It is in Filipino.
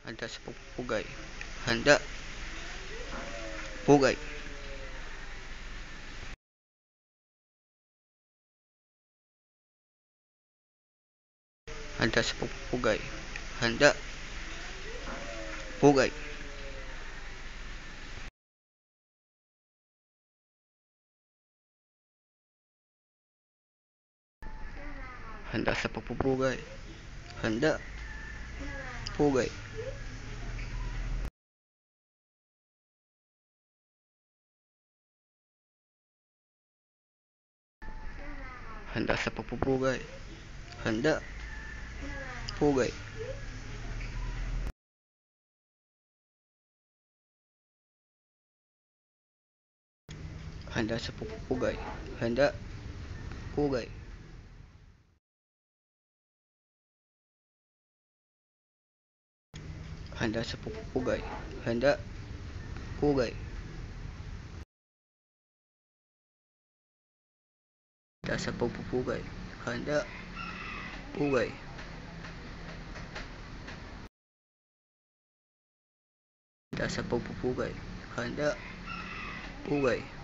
Handa sa pagpupugay. Handa. Pugay. Handa sa pagpupugay. Handa. Pugay. Handa sa pagpupugay. Handa. Pugay. Handa sa pagpupugay. Handa. Pugay. Handa sa pagpupugay. Handa. Pugay. Handa sa pagpupugay. Handa. Pugay. Handa sa pagpupugay. Handa. Pugay. Handa sa pagpupugay. Handa. Pugay.